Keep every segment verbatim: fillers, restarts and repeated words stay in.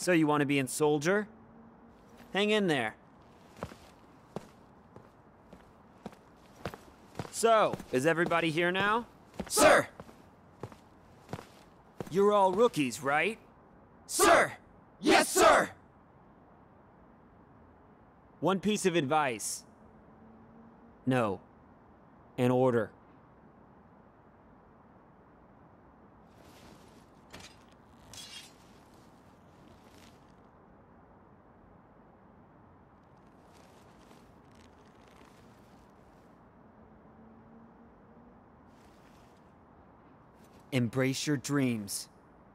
So you want to be a soldier? Hang in there. So, is everybody here now? Sir! You're all rookies, right? Sir! Yes, sir! One piece of advice. No. An order. Embrace your dreams.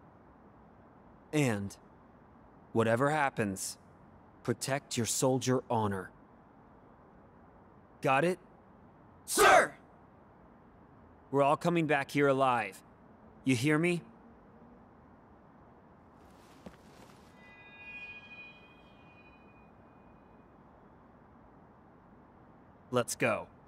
And, whatever happens, protect your soldier honor. Got it? Sir! We're all coming back here alive. You hear me? Let's go.